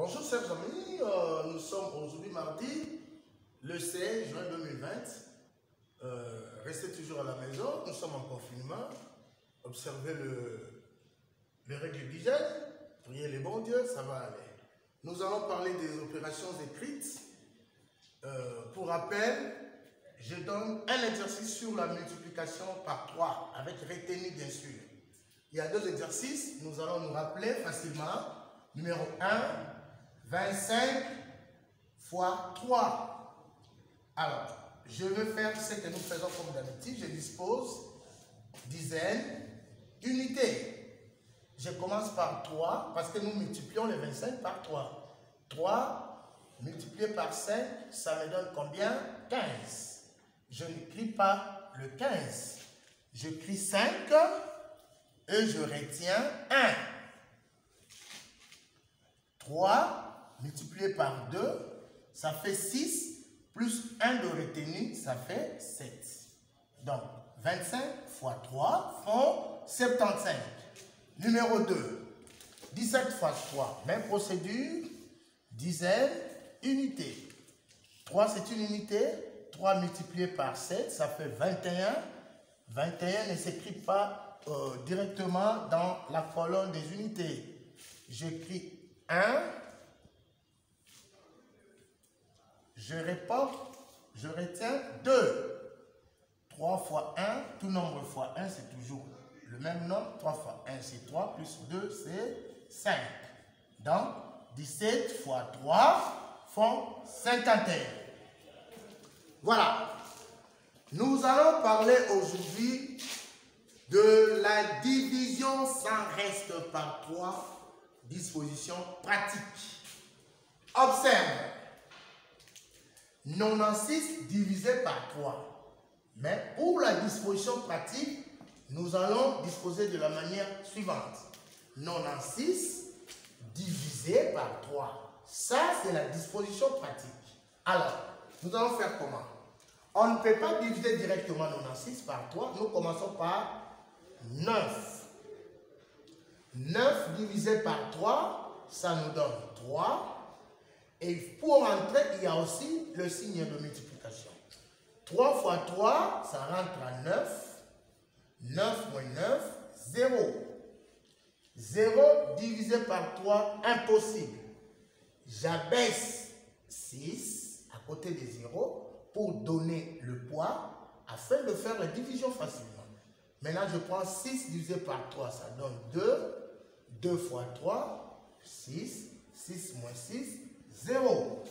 Bonjour chers amis, nous sommes aujourd'hui mardi, le 16 juin 2020. Restez toujours à la maison, nous sommes en confinement. Observez les règles d'hygiène, priez les bons dieux, ça va aller. Nous allons parler des opérations écrites. Pour rappel, je donne un exercice sur la multiplication par 3, avec retenue bien sûr. Il y a deux exercices, nous allons nous rappeler facilement. Numéro 1, 25 fois 3. Alors, je vais faire ce que nous faisons comme d'habitude. Je dispose dizaines, unités. Je commence par 3 parce que nous multiplions les 25 par 3. 3 multiplié par 5, ça me donne combien? 15. Je n'écris pas le 15. J'écris 5 et je retiens 1. 3 multiplié par 2, ça fait 6, plus 1 de retenu, ça fait 7. Donc, 25 fois 3 font 75. Numéro 2, 17 fois 3, même procédure, dizaines, unité. 3, c'est une unité. 3 multiplié par 7, ça fait 21. 21 ne s'écrit pas directement dans la colonne des unités. J'écris 1, je reporte, je retiens 2. 3 fois 1, tout nombre fois 1, c'est toujours le même nombre. 3 fois 1, c'est 3, plus 2, c'est 5. Donc, 17 fois 3 font 51. Voilà. Nous allons parler aujourd'hui de la division sans reste par 3. Disposition pratique. Observe. 96 divisé par 3. Mais pour la disposition pratique, nous allons disposer de la manière suivante. 96 divisé par 3. Ça, c'est la disposition pratique. Alors, nous allons faire comment? On ne peut pas diviser directement 96 par 3. Nous commençons par 9. 9 divisé par 3, ça nous donne 3. Et pour entrer, il y a aussi le signe de multiplication. 3 fois 3, ça rentre à 9. 9 moins 9, 0. 0 divisé par 3, impossible. J'abaisse 6 à côté de 0 pour donner le poids afin de faire la division facilement. Maintenant, je prends 6 divisé par 3, ça donne 2. 2 fois 3, 6. 6 moins 6, 0.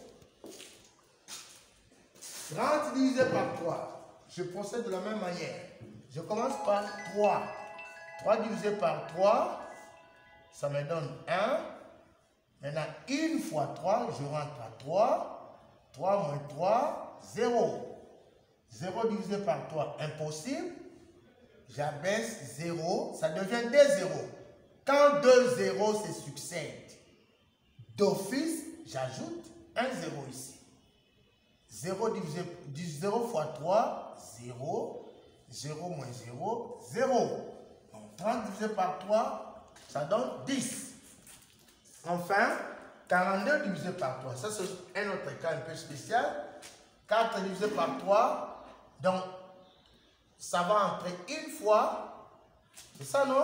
30 divisé par 3. Je procède de la même manière. Je commence par 3. 3 divisé par 3, ça me donne 1. Maintenant, 1 fois 3, je rentre à 3. 3 moins 3, 0. 0 divisé par 3, impossible. J'abaisse 0, ça devient 2 zéros. Quand 2 zéros se succèdent, d'office, j'ajoute 1 0 ici. 0 fois 3, 0. 0 moins 0, 0. Donc 30 divisé par 3, ça donne 10. Enfin, 42 divisé par 3. Ça, c'est un autre cas un peu spécial. 4 divisé par 3, donc ça va entrer une fois. C'est ça, non?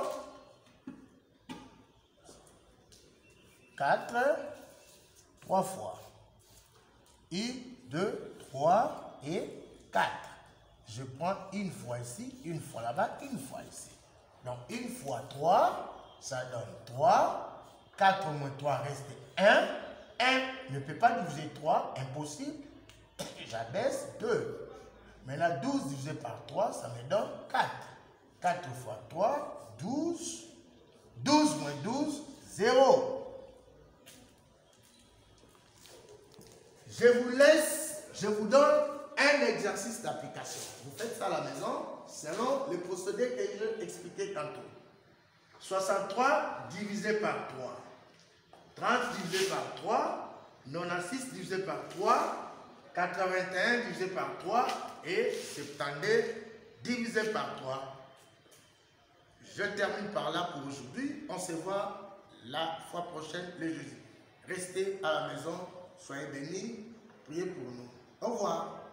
4, 3 fois. 1, 2, 3 et 4. Je prends une fois ici, une fois là-bas, une fois ici. Donc, une fois 3, ça donne 3. 4 moins 3 reste 1. 1 ne peut pas diviser 3, impossible. J'abaisse 2. Maintenant, 12 divisé par 3, ça me donne 4. 4 fois 3, 12. 12 moins 12, 0. Je vous donne un exercice d'application. Vous faites ça à la maison selon le procédé que je vais expliquer tantôt. 63 divisé par 3. 30 divisé par 3. 96 divisé par 3. 81 divisé par 3. Et 72 divisé par 3. Je termine par là pour aujourd'hui. On se voit la fois prochaine, le jeudi. Restez à la maison. Soyez bénis. Priez pour nous. Au revoir.